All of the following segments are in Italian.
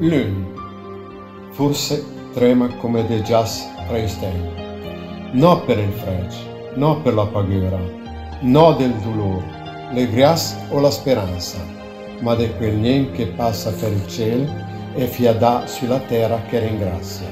Lune, forse trema come de jazz preistei, no per il freddo, no per la paura, no del dolore, le gras o la speranza, ma di quel niente che passa per il cielo e fiadà sulla terra che ringrazia.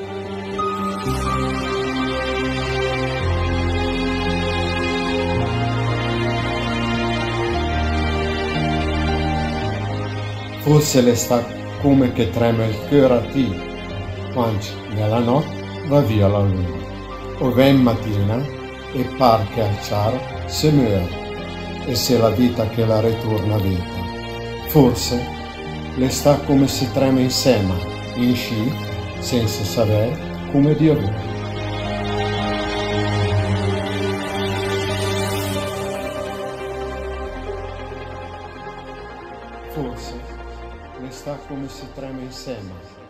Forse le sta come che trema il cuore a te, quando nella notte va via la luna, o ven mattina e par che al ciaro se muore, e se la vita che la ritorna vita. Forse le sta come se trema insieme, in sci, senza sapere come Dio vuole. Forse le sta come se trema insieme,